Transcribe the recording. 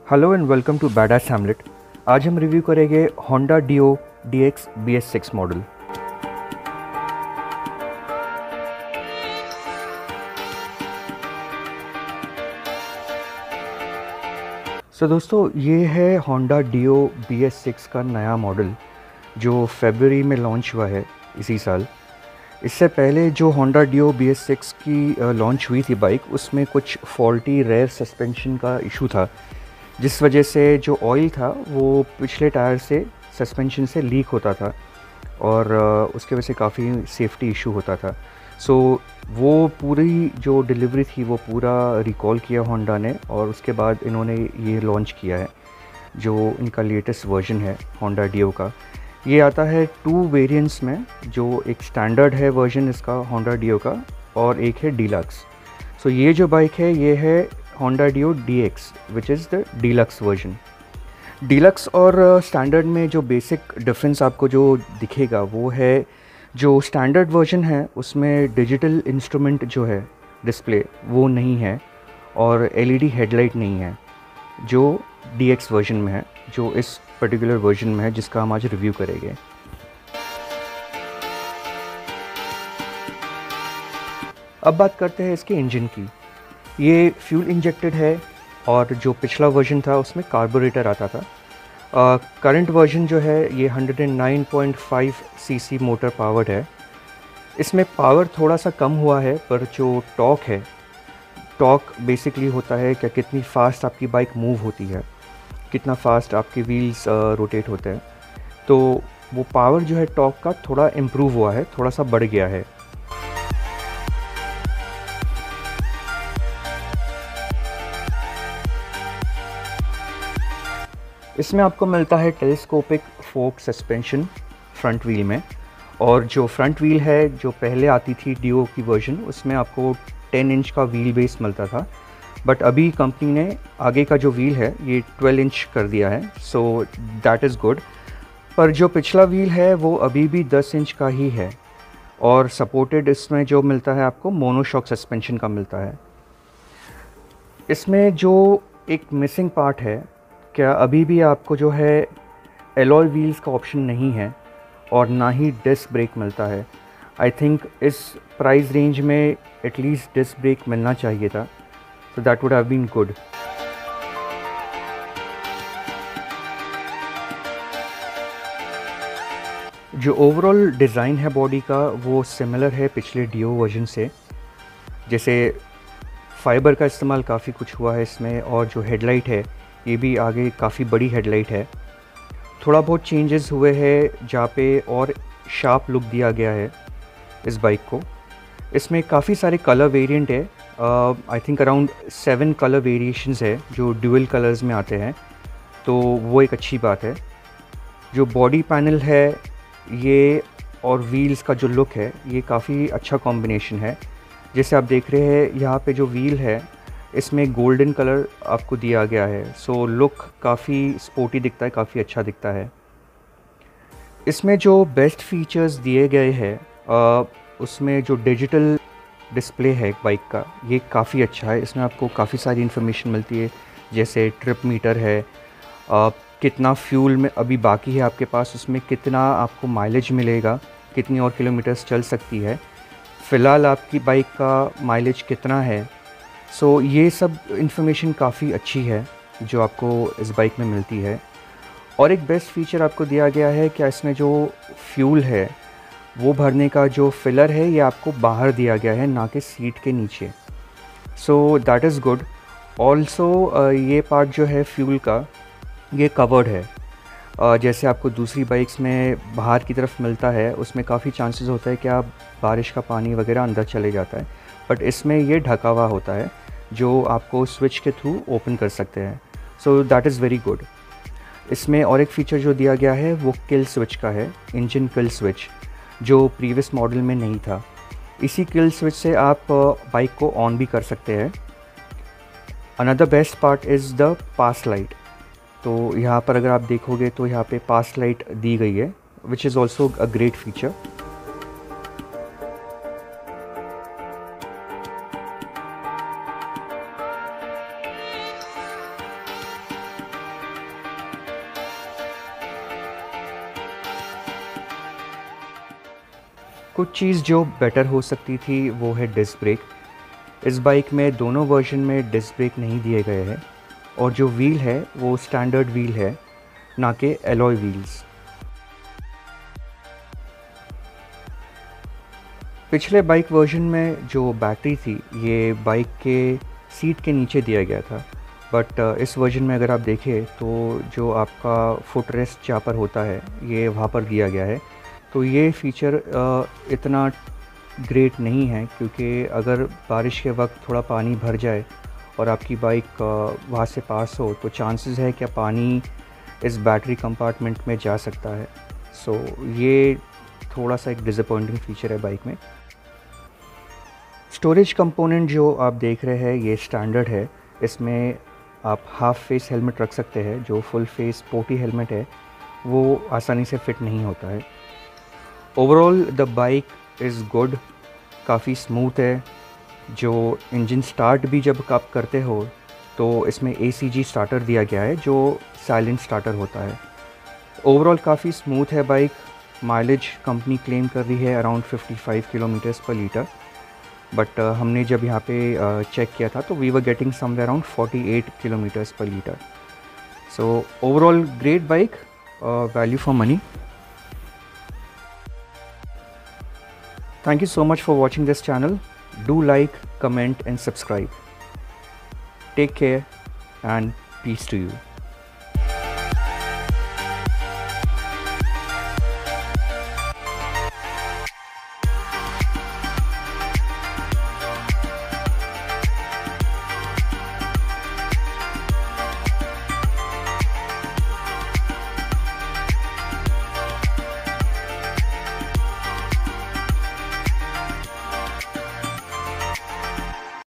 Hello and welcome to badass hamlet. आज हम review करेंगे Honda Dio DX BS6 model. दोस्तों, ये है होंडा डियो BS6 का नया मॉडल जो फरवरी में लॉन्च हुआ है इसी साल। इससे पहले जो होंडा डियो BS6 की लॉन्च हुई थी बाइक, उसमें कुछ फॉल्टी रेयर सस्पेंशन का इशू था, जिस वजह से जो ऑयल था वो पिछले टायर से सस्पेंशन से लीक होता था और उसके वजह से काफ़ी सेफ्टी इशू होता था। वो पूरी जो डिलीवरी थी वो पूरा रिकॉल किया होंडा ने और उसके बाद इन्होंने ये लॉन्च किया है जो इनका लेटेस्ट वर्जन है होंडा डियो का। ये आता है 2 वेरिएंट्स में, जो एक स्टैंडर्ड है वर्जन इसका होंडा डियो का और एक है डीलक्स। ये जो बाइक है ये है Honda Dio DX which is the deluxe version. Deluxe और स्टैंडर्ड में जो बेसिक डिफरेंस आपको जो दिखेगा वो है, जो स्टैंडर्ड वर्जन है उसमें डिजिटल इंस्ट्रूमेंट जो है डिस्प्ले वो नहीं है और LED हेडलाइट नहीं है, जो DX वर्जन में है, जो इस पर्टिकुलर वर्जन में है जिसका हम आज रिव्यू करेंगे। अब बात करते हैं इसके इंजन की। ये फ्यूल इंजेक्टेड है और जो पिछला वर्जन था उसमें कार्बोरेटर आता था। करंट वर्जन जो है ये 109.5 cc मोटर पावर्ड है। इसमें पावर थोड़ा सा कम हुआ है, पर जो टॉर्क है, टॉर्क बेसिकली होता है क्या कितनी फ़ास्ट आपकी बाइक मूव होती है, कितना फ़ास्ट आपके व्हील्स रोटेट होते हैं। तो वो पावर जो है टॉर्क का थोड़ा इम्प्रूव हुआ है, थोड़ा सा बढ़ गया है। इसमें आपको मिलता है telescopic fork suspension front wheel में, और जो फ्रंट व्हील है जो पहले आती थी डियो की वर्जन उसमें आपको 10 इंच का व्हील बेस मिलता था, बट अभी कंपनी ने आगे का जो व्हील है ये 12 इंच कर दिया है, सो दैट इज़ गुड। पर जो पिछला व्हील है वो अभी भी 10 इंच का ही है और सपोर्टेड इसमें जो मिलता है आपको मोनोशॉक सस्पेंशन का मिलता है। इसमें जो एक मिसिंग पार्ट है, क्या अभी भी आपको जो है एलॉय व्हील्स का ऑप्शन नहीं है और ना ही डिस्क ब्रेक मिलता है। आई थिंक इस प्राइस रेंज में एटलीस्ट डिस्क ब्रेक मिलना चाहिए था, so that would have been good. जो ओवरऑल डिज़ाइन है बॉडी का वो सिमिलर है पिछले डियो वर्जन से, जैसे फाइबर का इस्तेमाल काफ़ी कुछ हुआ है इसमें, और जो हेडलाइट है ये भी आगे काफ़ी बड़ी हेडलाइट है। थोड़ा बहुत चेंजेस हुए हैं जहाँ पे और शार्प लुक दिया गया है इस बाइक को। इसमें काफ़ी सारे कलर वेरिएंट है, I think around 7 colour variations है जो ड्यूअल कलर्स में आते हैं, तो वो एक अच्छी बात है। जो बॉडी पैनल है ये और व्हील्स का जो लुक है ये काफ़ी अच्छा कॉम्बिनेशन है। जैसे आप देख रहे हैं यहाँ पे जो व्हील है इसमें गोल्डन कलर आपको दिया गया है, सो लुक काफ़ी स्पोर्टी दिखता है, काफ़ी अच्छा दिखता है। इसमें जो बेस्ट फीचर्स दिए गए हैं उसमें जो डिजिटल डिस्प्ले है बाइक का ये काफ़ी अच्छा है। इसमें आपको काफ़ी सारी इन्फॉर्मेशन मिलती है, जैसे ट्रिप मीटर है, कितना फ्यूल में अभी बाकी है आपके पास, उसमें कितना आपको माइलेज मिलेगा, कितनी और किलोमीटर्स चल सकती है, फ़िलहाल आपकी बाइक का माइलेज कितना है। ये सब इन्फॉर्मेशन काफ़ी अच्छी है जो आपको इस बाइक में मिलती है। और एक बेस्ट फीचर आपको दिया गया है क्या, इसमें जो फ्यूल है वो भरने का जो फिलर है ये आपको बाहर दिया गया है, ना कि सीट के नीचे, so that is good. Also ये पार्ट जो है फ्यूल का ये कवर्ड है। जैसे आपको दूसरी बाइक्स में बाहर की तरफ मिलता है उसमें काफ़ी चांसेस होता है कि आप बारिश का पानी वगैरह अंदर चले जाता है, बट इसमें ये ढका हुआ होता है जो आपको स्विच के थ्रू ओपन कर सकते हैं, so that is very good. इसमें और एक फ़ीचर जो दिया गया है वो किल स्विच का है, इंजन किल स्विच, जो प्रीवियस मॉडल में नहीं था। इसी किल स्विच से आप बाइक को ऑन भी कर सकते हैं। Another best part is the pass light. तो यहाँ पर अगर आप देखोगे तो यहाँ पे पास लाइट दी गई है, which is also a great feature. कुछ चीज़ जो बेटर हो सकती थी वो है डिस्क ब्रेक। इस बाइक में दोनों वर्जन में डिस्क ब्रेक नहीं दिए गए हैं और जो व्हील है वो स्टैंडर्ड व्हील है, ना कि एलॉय व्हील्स। पिछले बाइक वर्जन में जो बैटरी थी ये बाइक के सीट के नीचे दिया गया था, बट इस वर्जन में अगर आप देखें तो जो आपका फुट रेस्ट जहाँ पर होता है ये वहाँ पर दिया गया है। तो ये फ़ीचर इतना ग्रेट नहीं है, क्योंकि अगर बारिश के वक्त थोड़ा पानी भर जाए और आपकी बाइक वहाँ से पास हो तो चांसेस है कि पानी इस बैटरी कंपार्टमेंट में जा सकता है। सो ये थोड़ा सा एक डिसअपॉइंटिंग फ़ीचर है बाइक में। स्टोरेज कंपोनेंट जो आप देख रहे हैं ये स्टैंडर्ड है। इसमें आप हाफ फेस हेलमेट रख सकते हैं। जो फुल फेस पोटी हेलमेट है वो आसानी से फिट नहीं होता है। Overall the bike is good, काफ़ी स्मूथ है। जो इंजन स्टार्ट भी जब आप करते हो तो इसमें ACG स्टार्टर दिया गया है जो साइलेंट स्टार्टर होता है। ओवरऑल काफ़ी स्मूथ है बाइक। माइलेज कंपनी क्लेम कर रही है around 55 kilometres per litre, but हमने जब यहाँ पे चेक किया था तो we were getting somewhere around 48 kilometres per litre. So overall great bike, value for money. Thank you so much for watching this channel. Do like, comment and subscribe. Take care and peace to you.